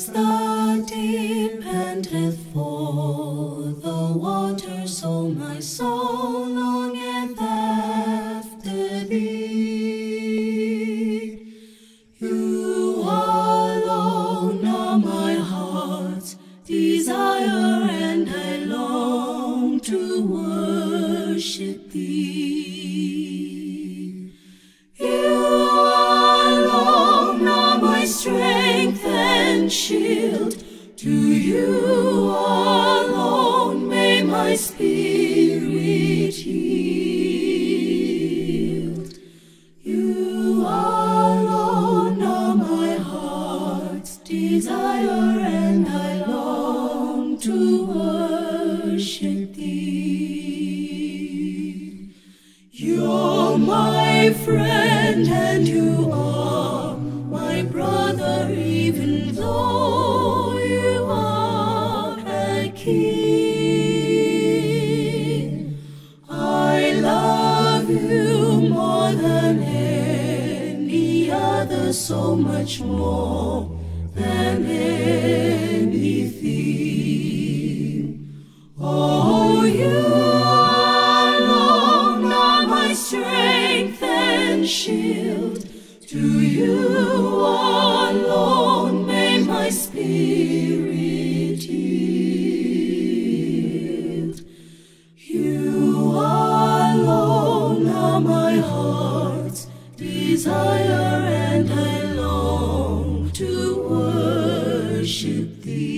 As the deep panteth for the water, so my soul longeth after thee. You alone are my heart's desire, and I long to worship thee. You alone are my strength and shield. To you alone may my spirit yield. You alone are my heart's desire, and I long to worship thee. You're my friend, and you are my brother, even though you are a king. I love you more than any other, so much more than anything. Oh, you alone are my strength and shield. To you alone may my spirit yield. You alone are my heart's desire, and I long to worship thee.